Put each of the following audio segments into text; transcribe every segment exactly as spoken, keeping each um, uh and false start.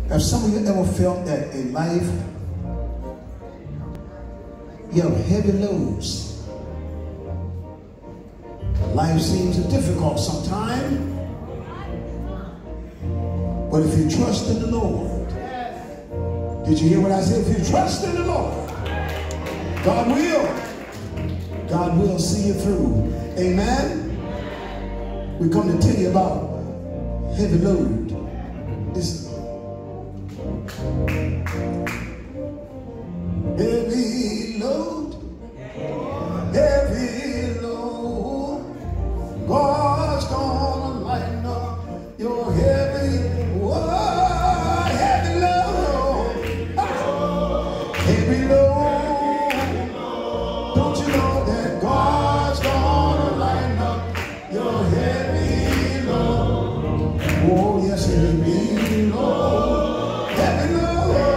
Have some of you ever felt that in life you have heavy loads? Life seems difficult sometimes, but if you trust in the Lord, did you hear what I said? If you trust in the Lord, God will. God will see you through. Amen. We come to tell you about heavy load. Listen. Heavy load, heavy load. God's gonna lighten up your heavy, whoa, heavy load, heavy load. Don't you know that God's gonna lighten up your heavy load? Oh yes, heavy load, heavy load.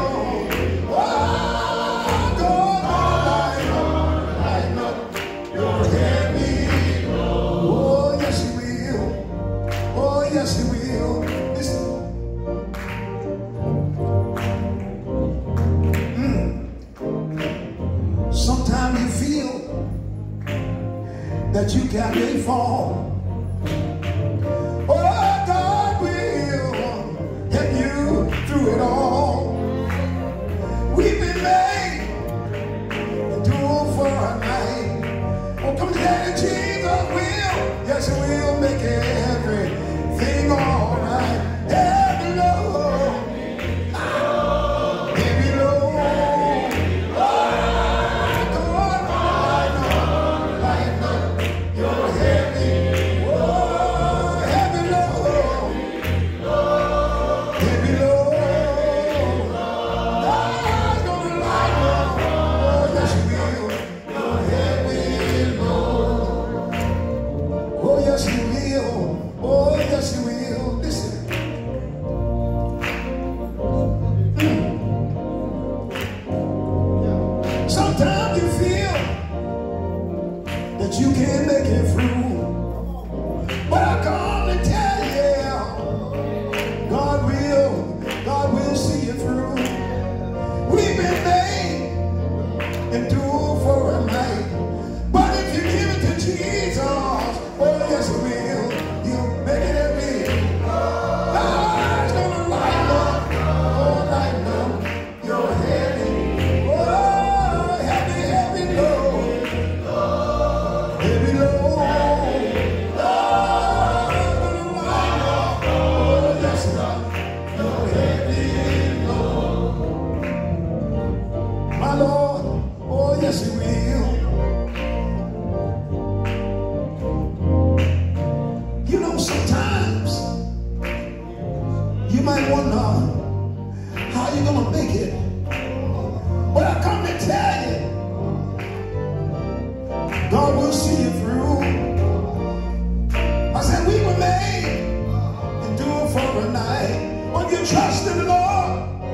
That you can may fall. Oh, God will help you through it all. We've been made to do for a night. Oh, come together, Jesus will. Yes, He will make everything all right. Heavy load, heavy load. Sometimes you feel that you can't make it through, but I come to tell you, God will, God will see you through. We've been made and do for a night, but if you give it to Jesus, oh yes He will, He'll make it happy. God's gonna lighten up, oh lighten up your head. Yes, He will. You know, sometimes you might wonder how you're gonna make it, but I come to tell you, God will see you through. I said we were made to do it for a night. When you trust in the Lord,